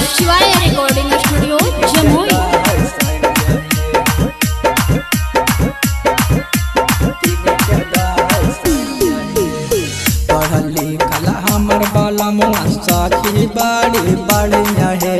शिवाय recording studio Jamui. पढ़ल लिखल हमर बलमुआ सखी बड़ी बढ़िया है।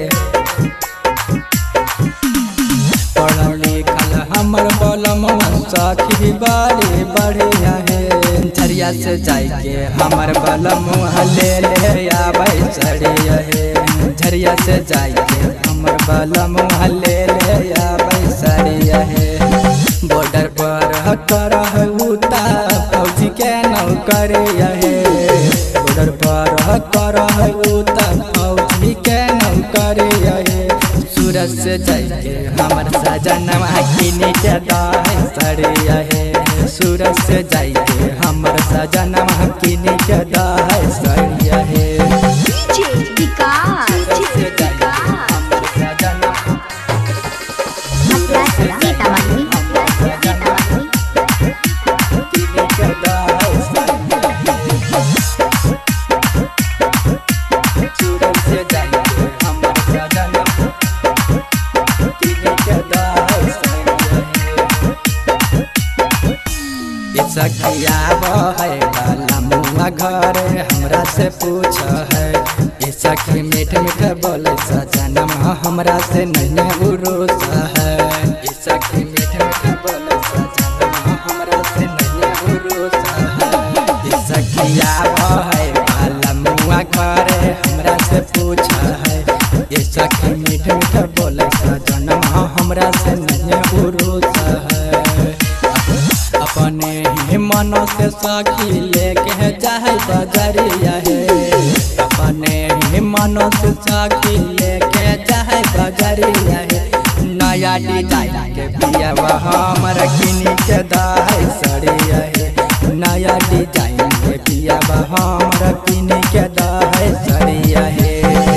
पढ़ल लिखल हमर बलमुआ सखी बड़ी बढ़िया है। झरिया से जाके हमर बलमुआ ले आबै सड़िया है। झरिया से जाके हमर बलमुआ ले आबै सड़िया है। बॉर्डर पर कर उता फौजी के नौकरी है। बॉर्डर पर कर उता फौजी के नौकरी है। सूरत से जाके हमर सजनवा किनी के दाई सड़िया है। सूरत से जाके हमर सजनवा किनी के दाई सड़िया है। सखिया है बलमुआ घर हमरा से पूछ है। ये सखी मीठ मीठ बोले सजनवा हमरा से नहीं उरोस है। ये सखी मीठ मीठ बोले सजनवा हमरा से नहीं उरोस है। ये सखिया है बलमुआ घर हमरा से पूछ है। ये सखी मीठ मीठ बोले सजनवा हमरा से नहीं उरोस है। अपने ही मनो से सखी लेके जाए बजरिया है। अपने ही मनो से सखी लेके जाए बजरिया है। नया डिजाइन के पिया हमर किनी के दाई सड़िया है। नया डिजाइन के पिया हमर किनी के दाई सड़िया है।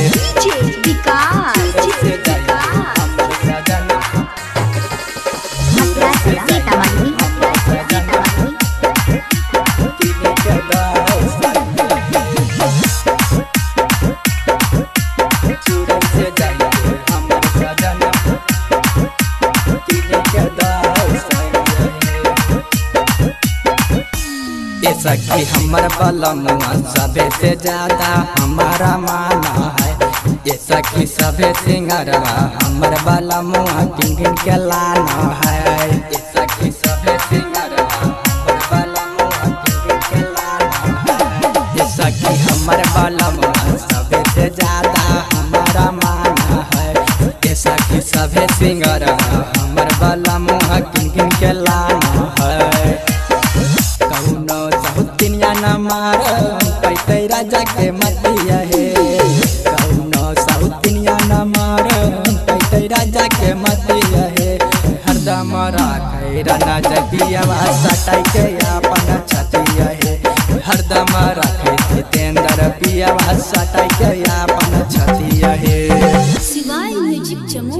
सखी हमर बलमुआ सबे से ज्यादा हमारा माना है। ये सखी सबे सिंगरवा हमर बलमुआ किन के लाना है। ये सखी सबे सिंगरवा हमर बलमुआ किन के लाना है। ये सखी हमर बलमुआ सबे से ज्यादा हमारा माना है। ये सखी सबे सिंगरवा हमर बलमुआ किन के लाना है। न मार पैते राजा के मतिया है। कौनो सौतिनिया न मार पैते राजा के मतिया है। हरदम राखे राना जगिया सटाई के अपन छतिया है। हरदम राखे जितेंद्र पिया सटाई के अपन छतिया है। शिवाय म्यूजिक जमुई।